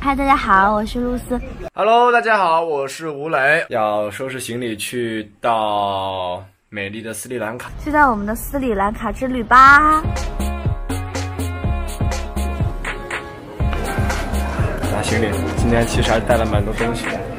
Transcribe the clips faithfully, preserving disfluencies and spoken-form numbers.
嗨，大家好，我是露丝。 Hello， 大家好，我是吴磊。要收拾行李去到美丽的斯里兰卡， 去到我们的斯里兰卡之旅吧。 拿行李，今天其实还带了蛮多东西的。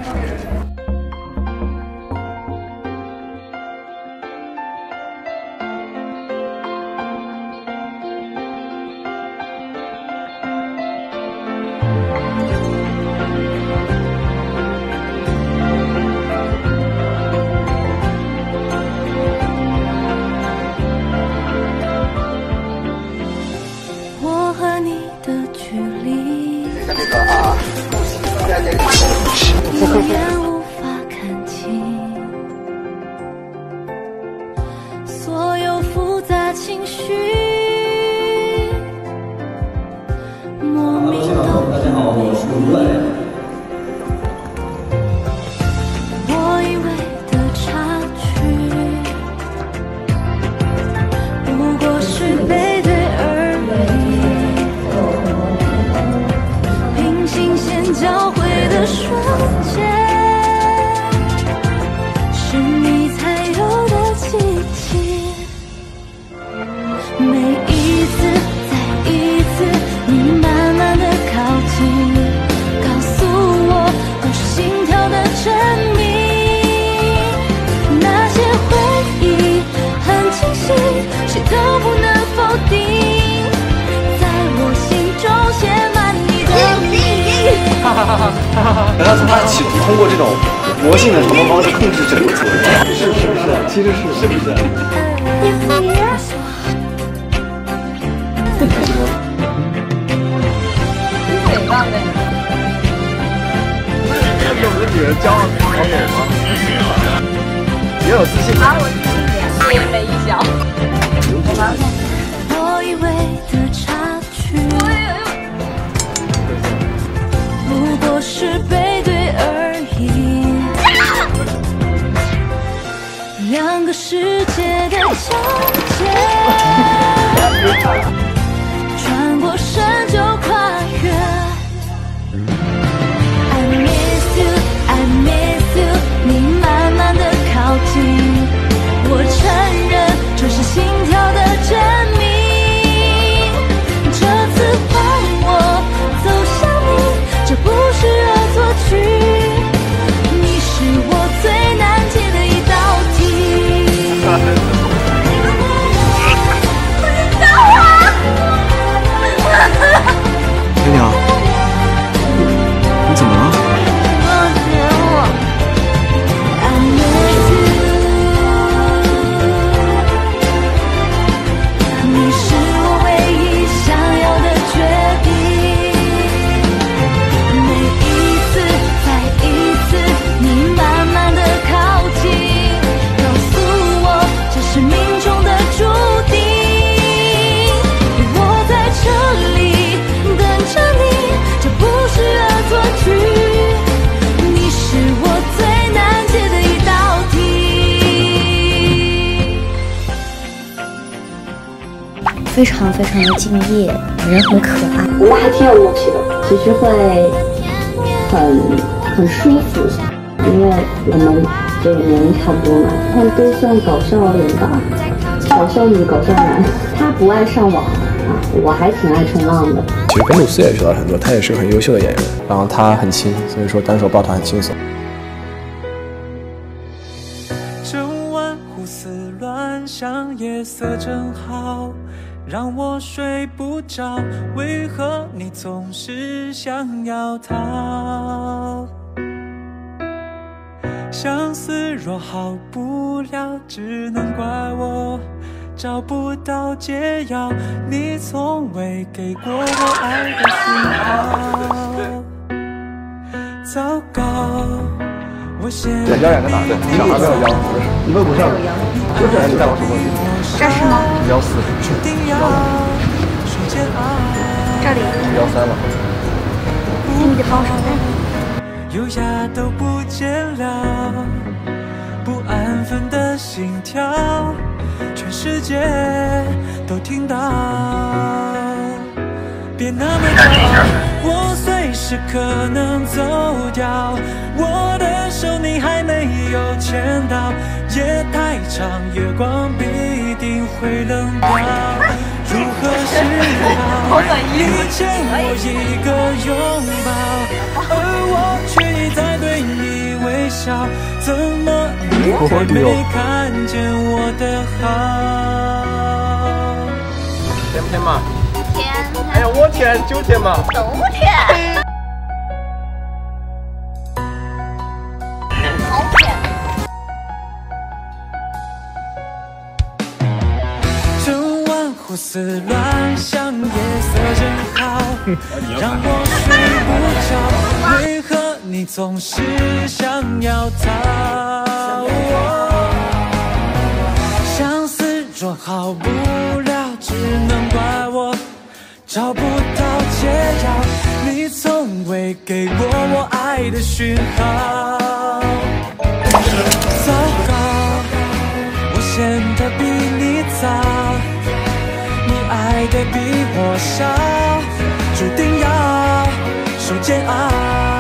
一眼无法看清所有复杂情绪，莫名的。大家好，我是吴磊。我以为的插曲，不过是背对而已，平行线交汇的瞬间。 谁都不能否定，在我心中写满你的名。哈哈哈哈哈哈！ 难道从他企图通过这种魔性的什么方式控制整个组？是是不是？其实是是不是？ 你不要。你嘴巴呗。 要给我们的女人骄傲好美吗？也有自信。 把我自信点，是没一笑。 我以为的插曲，不过是背对而已。两个世界的交界，穿过山就跨越。I miss you, I miss you， 你慢慢的靠近，我承认这是心跳的证明。这次换我走向你，这不是恶作剧。你是我最难解的一道题。不知道啊！ 飞鸟，你怎么了？ 抱歉我。I miss you。 你是我唯一想要的决定，每一次再一次，你慢慢的靠近，告诉我这是命中的注定。我在这里等着你，这不是恶作剧，你是我最难解的一道题。 非常非常的敬业，人很可爱。 我们还挺有默契的，其实会很很舒服，因为我们这个年龄差不多嘛，他们都算搞笑人吧，搞笑女、搞笑男。他不爱上网啊，我还挺爱冲浪的。 其实跟露丝也学到很多，她也是个很优秀的演员，然后她很轻，所以说单手抱团很轻松。 整晚胡思乱想，夜色正好，让我睡不着。为何你总是想要逃？相思若好不了，只能怪我找不到解药。你从未给过我爱的信号。糟糕。 我先眼角眼在哪？对，小孩没有腰，你问不上。就是你带我手过去。 这是吗？ 幺四。 这里。 幺三了。 你得帮我手带。 优雅都不见了，不安分的心跳，全世界都听到。 别那么骄傲，我随时可能走掉。我的手你还没有牵到，夜太长，月光必定会冷掉。如何是好？你欠我一个拥抱，而我却一再对你微笑，怎么你还没看见我的好？ 甜不甜嘛？ 甜。 哎呀，我甜就甜嘛。 都甜。好甜。 整晚胡思乱想，夜色真好，让我睡不着。为何你总是想要逃？相思若好不了，只能怪我找不到解药。你从未给过我爱的讯号。糟糕，我陷得比你早，你爱得比我少，注定要受煎熬。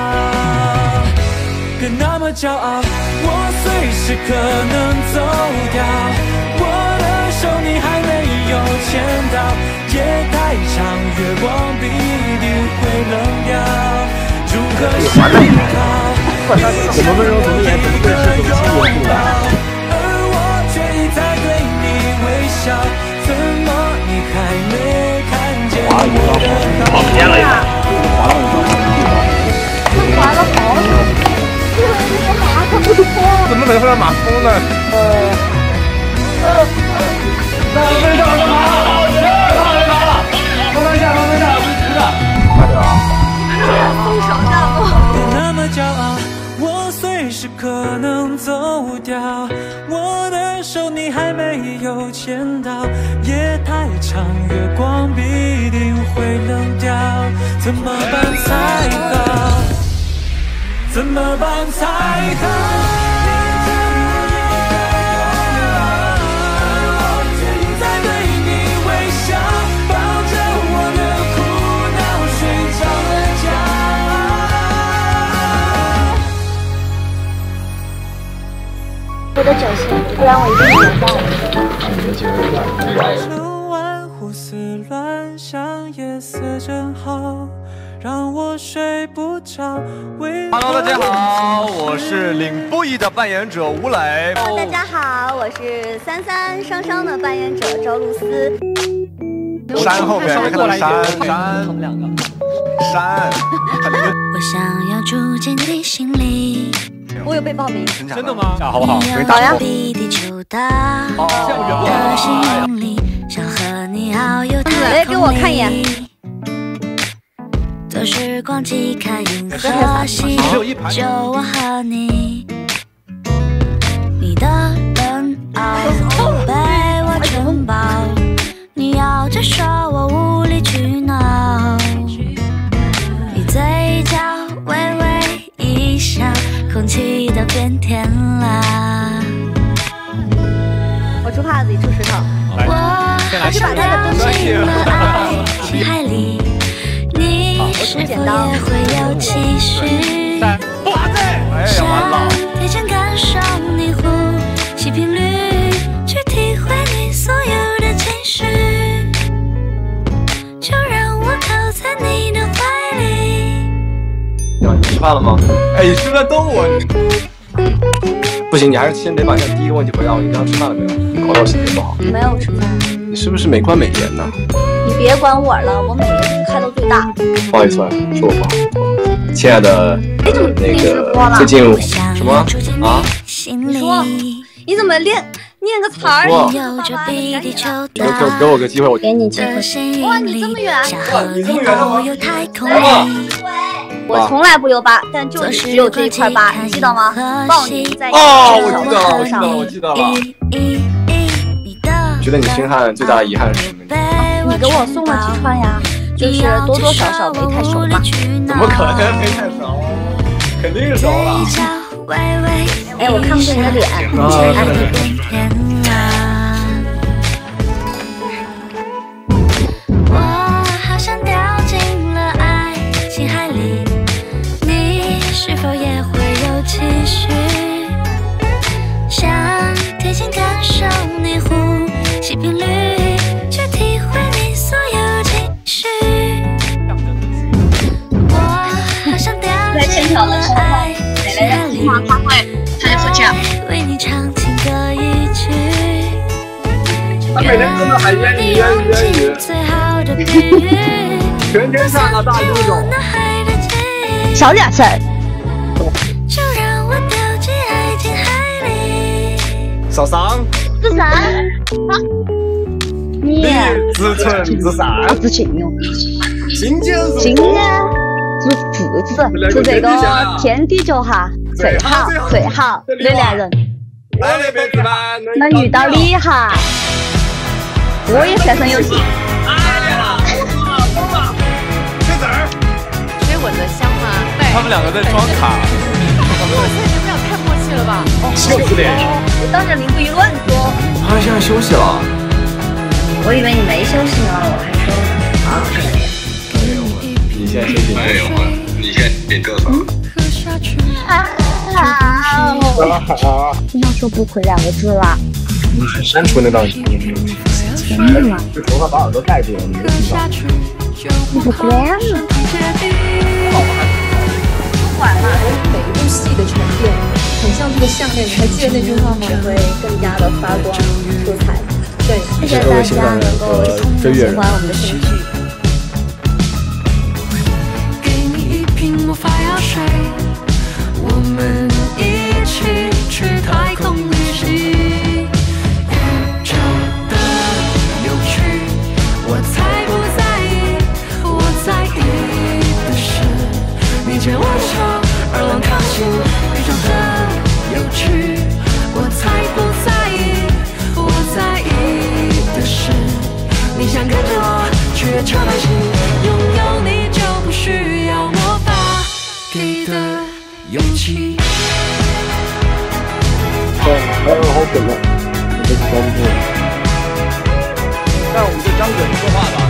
别那么骄傲，我随时可能走掉。我的手你还没有牵到，夜太长，月光必定会冷掉。如何是好？你怎么也一个拥抱，而我却一再对你微笑，怎么你还没看见我的好？ 天了呀！ 滑了好久。 怎么能让马蜂呢？呃，那我们找什么？好人好，放慢下，放慢下，不是的。快点啊！ 动手大怒。 别那么骄傲，我随时可能走掉。我的手你还没有牵到，夜太长，月光必定会冷掉。怎么办才好？怎么办才好？ 我的酒心，不然我一定留在。 整晚胡思乱想，夜色真好，让我睡不着。 Hello， 大家好，我是领不一的扮演者吴磊。 Hello， 大家好，我是三三双双的扮演者周露思。 山后面看到山山，他们两个山。 我想要住进你心里。 我有被报名， 真的吗？好不好？ 好呀。 比地球大，的心里想和你遨游太空里。坐时光机看银河系，就我和你。你的冷傲被我承包，你咬着说我无理取闹。你嘴角微微一笑，空气都变甜了。 我出帕子，你出石头。 我还是把它的东西了爱情海里，你是否也会有期许？想提前感受你呼吸频率，去体会你所有的情绪，就让我靠在你的怀里。 你吃饭了吗？哎，你是在逗我？不行，你还是先得把你的第一个问题回答我。你刚刚吃饭了没有？你口罩心情不好。 没有吃饭。 你是不是没关美颜呢？ 你别管我了，我美颜开到最大。 不好意思，是我不好。亲爱的，呃、那个最近什么啊？ 你说，你怎么练念个词儿？ 给给给我个机会，我给你机会。哇，你这么远！ 你这么远干嘛？ 我从来不留疤，但就只有这一块疤，你知道吗？抱你在哦，我知道了，我知道了，我知道了。你觉得你星汉最大的遗憾是什么？ 你给我送了几串呀？就是多多少少没太熟嘛。 怎么可能没太熟？肯定是熟了。 哎，我看不见你的脸。 我好想掉进小的时候，奶奶的地方他会他就会这样。 他每天都喊烟雨烟雨烟雨，全天下的大英雄。 小点声。 小桑。 自残。你。 自存自散。 自信哟。 新建筑。 今天做父子是这个天地脚下最好最好的男人。能遇到你哈，我也算上有戏。 谁吻的香吗？ 他们两个在装卡。 我猜你们俩太默契了吧？ 就是的。 我当着林不一乱说。 他现在休息了。 我以为你没休息呢，我还说好好睡。 你现在休息没有吗？ 你现在变多少？ 啊！听到说不会两个字了。 你是删除那档音频？ 真的吗？ 就头发把耳朵盖住了，你没听到？ 你不管了。 不管了，每一部戏的沉淀，很像这个项链。你还记得那句话吗？ 会更加的发光出彩。 对， 谢谢大家能够喜欢我们的新剧。 给你一瓶魔法药水，我们一起去太空旅行。宇宙的有趣，我才不在意，我在意的是你牵我手而往靠近。宇宙的有趣，我才不在意，我在意的是你想跟着我去月球旅行。拥有你就不需要魔法给的勇气。 哦，还有好梗呢，我这是装不住。但我们就张嘴说话吧。